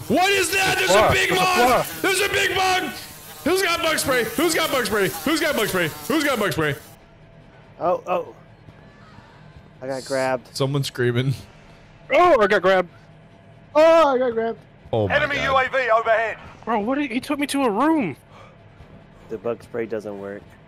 What is that? There's a big moth! There's a big bug! Who's got bug spray? Who's got bug spray? Who's got bug spray? Who's got bug spray? Oh. I got grabbed. Someone's screaming. Oh, I got grabbed. Oh, I got grabbed. Oh my Enemy God. UAV overhead. Bro, he took me to a room. The bug spray doesn't work.